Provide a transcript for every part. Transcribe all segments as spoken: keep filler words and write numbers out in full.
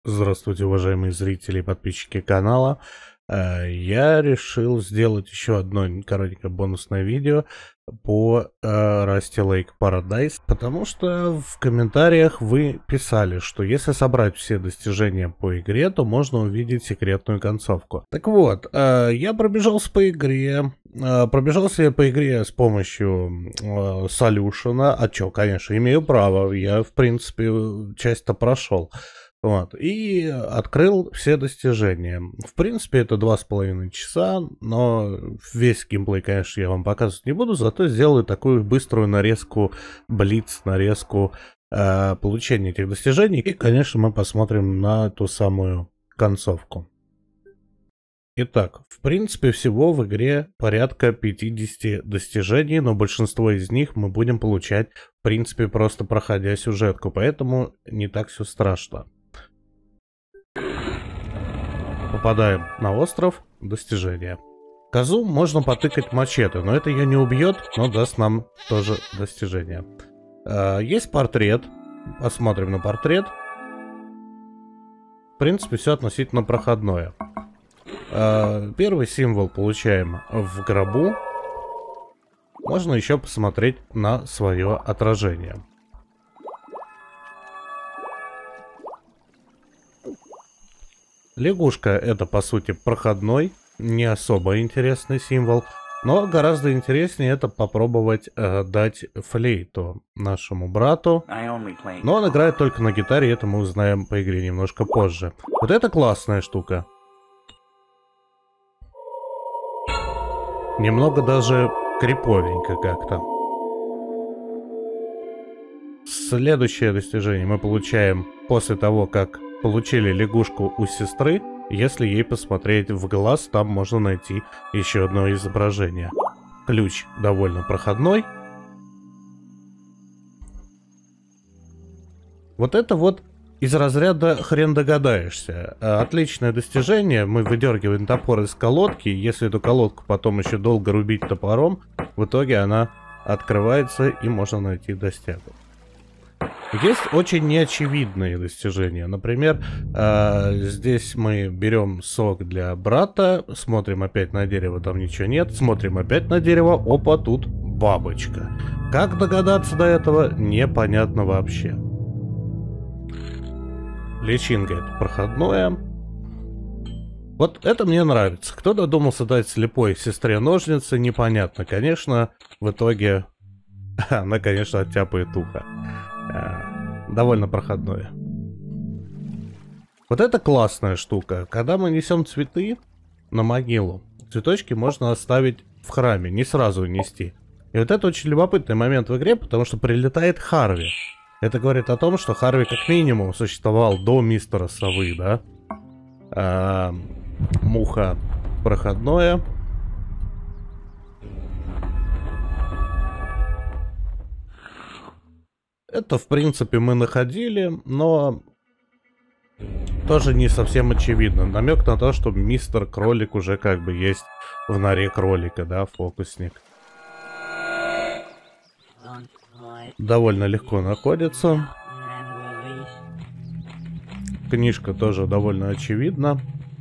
Здравствуйте, уважаемые зрители и подписчики канала. Э, Я решил сделать еще одно коротенькое бонусное видео по э, Rusty Lake Paradise, потому что в комментариях вы писали, что если собрать все достижения по игре, то можно увидеть секретную концовку. Так вот, э, я пробежался по игре, э, пробежался я по игре с помощью э, солюшена, а чё, конечно, имею право, я в принципе часть-то прошел. Вот, и открыл все достижения. В принципе, это два с половиной часа, но весь геймплей, конечно, я вам показывать не буду, зато сделаю такую быструю нарезку, блиц, нарезку э, получения этих достижений. И, конечно, мы посмотрим на ту самую концовку. Итак, в принципе, всего в игре порядка пятидесяти достижений, но большинство из них мы будем получать, в принципе, просто проходя сюжетку, поэтому не так все страшно. Попадаем на остров, достижения. Козу можно потыкать мачете, но это ее не убьет, но даст нам тоже достижение. Э, есть портрет. Посмотрим на портрет. В принципе, все относительно проходное. Э, первый символ получаем в гробу. Можно еще посмотреть на свое отражение. Лягушка — это, по сути, проходной, не особо интересный символ, но гораздо интереснее это попробовать э, дать флейту нашему брату. Но он играет только на гитаре, это мы узнаем по игре немножко позже. Вот это классная штука. Немного даже криповенько как-то. Следующее достижение мы получаем после того, как получили лягушку у сестры. Если ей посмотреть в глаз, там можно найти еще одно изображение. Ключ довольно проходной. Вот это вот из разряда хрен догадаешься. Отличное достижение. Мы выдергиваем топор из колодки. Если эту колодку потом еще долго рубить топором, в итоге она открывается и можно найти достягу. Есть очень неочевидные достижения. Например, э, здесь мы берем сок для брата, смотрим опять на дерево, там ничего нет, смотрим опять на дерево, опа, тут бабочка. Как догадаться до этого, непонятно вообще. Личинка — это проходное. Вот это мне нравится. Кто додумался дать слепой сестре ножницы, непонятно. Конечно, в итоге она, конечно, оттяпает ухо. Довольно проходное. Вот это классная штука. Когда мы несем цветы на могилу, цветочки можно оставить в храме, не сразу нести. И вот это очень любопытный момент в игре, потому что прилетает Харви. Это говорит о том, что Харви как минимум существовал до мистера Совы, да? А, муха проходное. Это, в принципе, мы находили, но тоже не совсем очевидно. Намек на то, что мистер Кролик уже как бы есть в норе кролика, да, фокусник. Довольно легко находится. Книжка тоже довольно очевидна.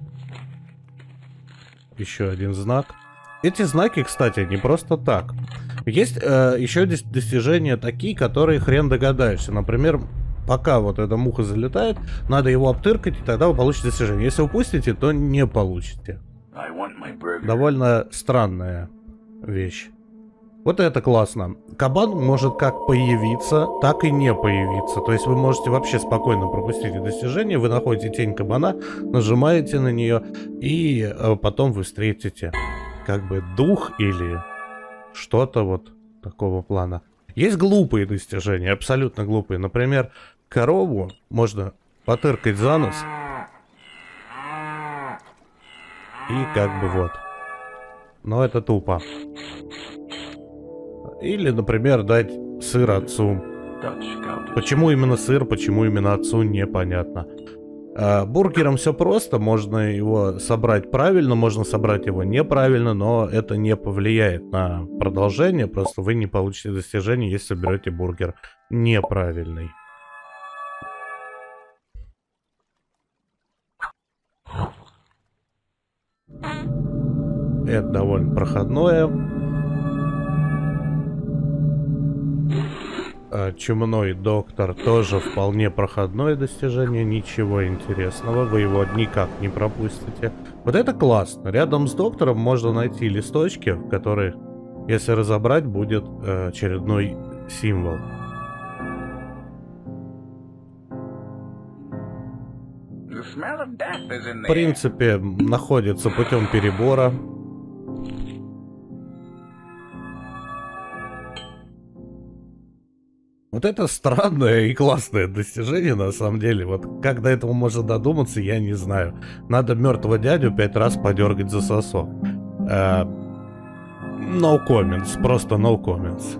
Еще один знак. Эти знаки, кстати, не просто так. Есть э, еще достижения такие, которые хрен догадаешься. Например, пока вот эта муха залетает, надо его обтыркать, и тогда вы получите достижение. Если упустите, то не получите. Довольно странная вещь. Вот это классно. Кабан может как появиться, так и не появиться. То есть вы можете вообще спокойно пропустить достижение. Вы находите тень кабана, нажимаете на нее, и э, потом вы встретите как бы дух или что-то вот такого плана. Есть глупые достижения, абсолютно глупые. Например, корову можно потыркать за нос. И как бы вот. Но это тупо. Или, например, дать сыр отцу. Почему именно сыр, почему именно отцу, непонятно. А, бургером все просто, можно его собрать правильно, можно собрать его неправильно, но это не повлияет на продолжение, просто вы не получите достижение, если берете бургер неправильный. Это довольно проходное. Чумной доктор тоже вполне проходное достижение, ничего интересного, вы его никак не пропустите. Вот это классно. Рядом с доктором можно найти листочки, в которых, если разобрать, будет э, очередной символ. В принципе, находится путем перебора. Вот это странное и классное достижение, на самом деле. Вот как до этого можно додуматься, я не знаю. Надо мертвого дядю пять раз подергать за сосок. Uh, no comments, просто no comments.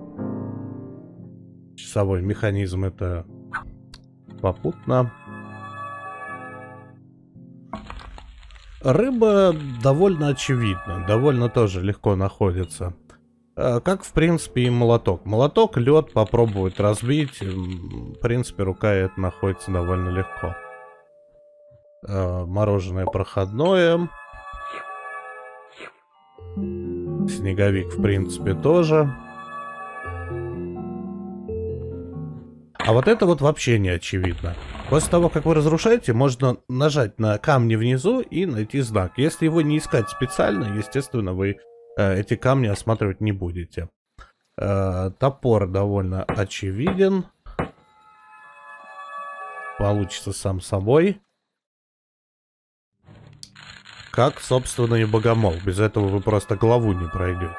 Часовой механизм — это попутно. Рыба довольно очевидна, довольно тоже легко находится. Как, в принципе, и молоток. Молоток, лед попробовать разбить. В принципе, рука это находится довольно легко. Мороженое проходное. Снеговик, в принципе, тоже. А вот это вот вообще не очевидно. После того, как вы разрушаете, можно нажать на камни внизу и найти знак. Если его не искать специально, естественно, вы эти камни осматривать не будете. Э, топор довольно очевиден. Получится сам собой. Как, собственно, и богомол. Без этого вы просто главу не пройдете.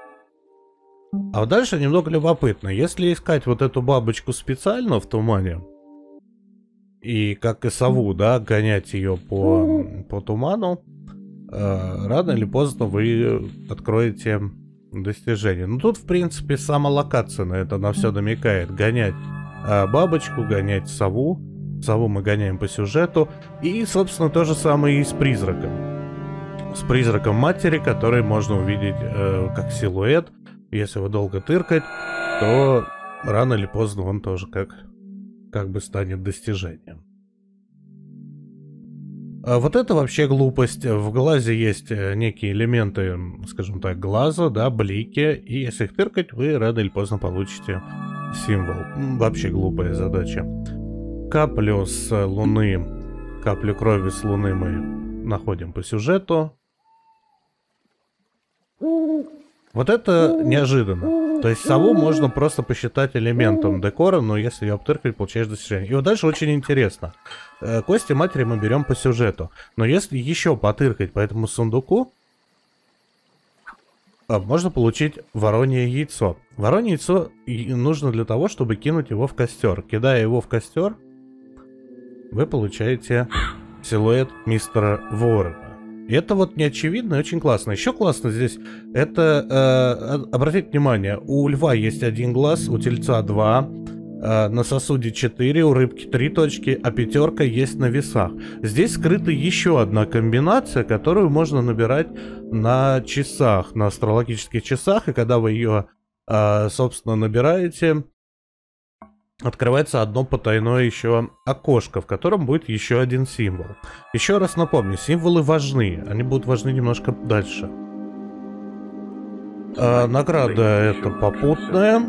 А вот дальше немного любопытно. Если искать вот эту бабочку специально в тумане, и как и сову, да, гонять ее по, по туману, рано или поздно вы откроете достижение. Ну тут, в принципе, сама локация на это на все намекает. Гонять а, бабочку, гонять сову. Сову мы гоняем по сюжету. И, собственно, то же самое и с призраком. С призраком матери, который можно увидеть э, как силуэт. Если его долго тыркать, то рано или поздно он тоже как, как бы станет достижением. Вот это вообще глупость. В глазе есть некие элементы, скажем так, глаза, да, блики. И если их тыркать, вы рано или поздно получите символ. Вообще глупая задача. Каплю с луны, каплю крови с луны мы находим по сюжету. Вот это неожиданно. То есть сову можно просто посчитать элементом декора, но если ее обтыркать, получаешь достижение. И вот дальше очень интересно. Кости матери мы берем по сюжету. Но если еще потыркать по этому сундуку, можно получить воронье яйцо. Воронье яйцо нужно для того, чтобы кинуть его в костер. Кидая его в костер, вы получаете силуэт мистера Ворона. И это вот неочевидно и очень классно. Еще классно здесь, это, э, обратите внимание, у льва есть один глаз, у тельца два, э, на сосуде четыре, у рыбки три точки, а пятерка есть на весах. Здесь скрыта еще одна комбинация, которую можно набирать на часах, на астрологических часах, и когда вы ее, э, собственно, набираете, открывается одно потайное еще окошко, в котором будет еще один символ. Еще раз напомню, символы важны. Они будут важны немножко дальше. А, награда это попутная.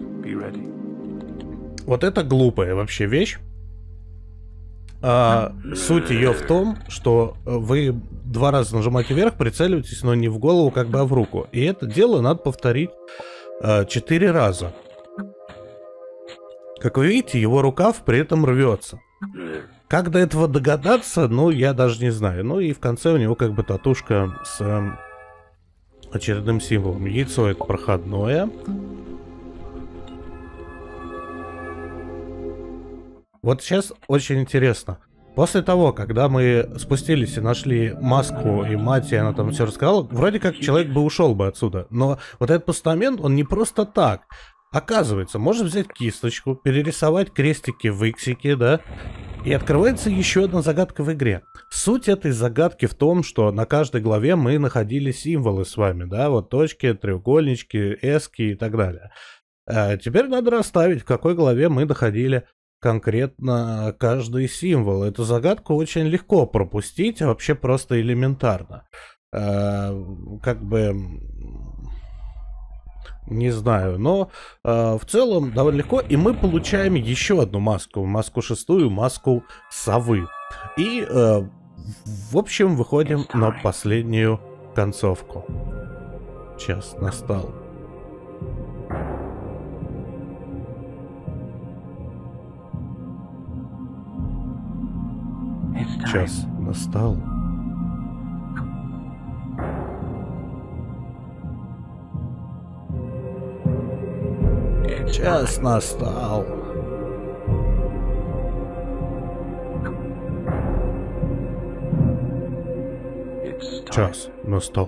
Вот это глупая вообще вещь. А, суть ее в том, что вы два раза нажимаете вверх, прицеливаетесь, но не в голову, как бы, а в руку. И это дело надо повторить а, четыре раза. Как вы видите, его рукав при этом рвется. Как до этого догадаться, ну, я даже не знаю. Ну и в конце у него как бы татушка с э, очередным символом. Яйцо это проходное. Вот сейчас очень интересно. После того, когда мы спустились и нашли маску и мать, и она там все рассказала, вроде как человек бы ушел бы отсюда. Но вот этот постамент, он не просто так. Оказывается, можно взять кисточку, перерисовать крестики в иксике, да, и открывается еще одна загадка в игре. Суть этой загадки в том, что на каждой главе мы находили символы с вами, да, вот точки, треугольнички, эски и так далее. А теперь надо расставить, в какой главе мы находили конкретно каждый символ. Эту загадку очень легко пропустить, а вообще просто элементарно. э, как бы, не знаю, но э, в целом довольно легко. И мы получаем еще одну маску, маску шестую, маску совы. И, э, в общем, выходим на последнюю концовку. Час настал. Час настал. Час настал. Час настал.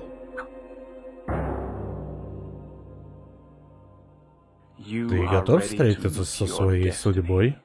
Ты готов встретиться со своей судьбой?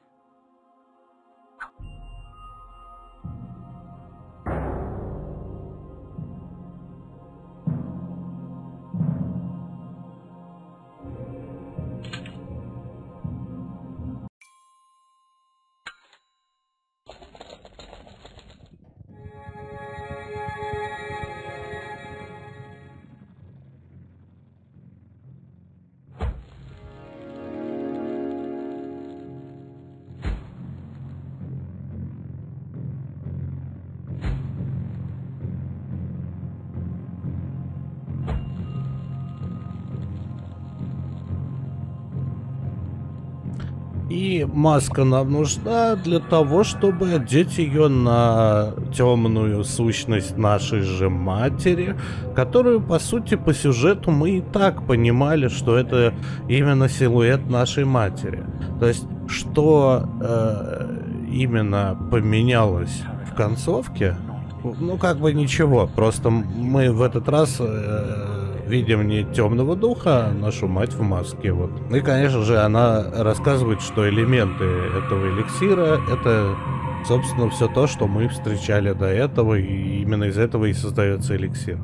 И маска нам нужна для того, чтобы одеть ее на темную сущность нашей же матери, которую, по сути, по сюжету мы и так понимали, что это именно силуэт нашей матери. То есть, что э, именно поменялось в концовке, ну, как бы ничего, просто мы в этот раз... Э, видим не темного духа, а нашу мать в маске. Вот. И, конечно же, она рассказывает, что элементы этого эликсира — это, собственно, все то, что мы встречали до этого, и именно из этого и создается эликсир.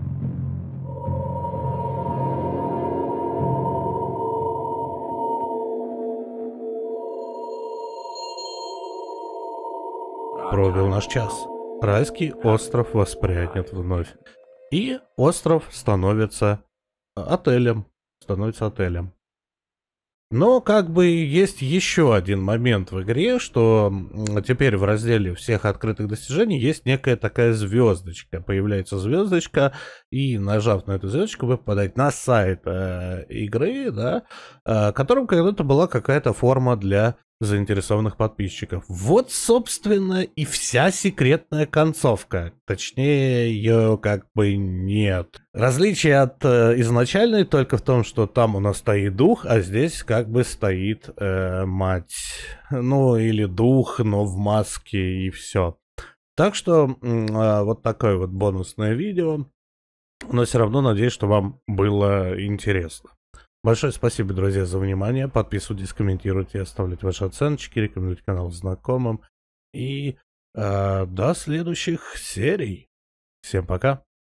Пробил наш час. Райский остров воспрянет вновь. И остров становится отелем. Становится отелем. Но как бы есть еще один момент в игре, что теперь в разделе всех открытых достижений есть некая такая звездочка. Появляется звездочка, и нажав на эту звездочку, вы попадаете на сайт э, игры, да, э, которым когда-то была какая-то форма для заинтересованных подписчиков. Вот, собственно, и вся секретная концовка. Точнее, ее как бы нет. Различие от э, изначальной только в том, что там у нас стоит дух, а здесь как бы стоит э, мать. Ну, или дух, но в маске, и все. Так что э, вот такое вот бонусное видео. Но все равно надеюсь, что вам было интересно. Большое спасибо, друзья, за внимание. Подписывайтесь, комментируйте, оставляйте ваши оценочки, рекомендуйте канал знакомым. И э, до следующих серий. Всем пока.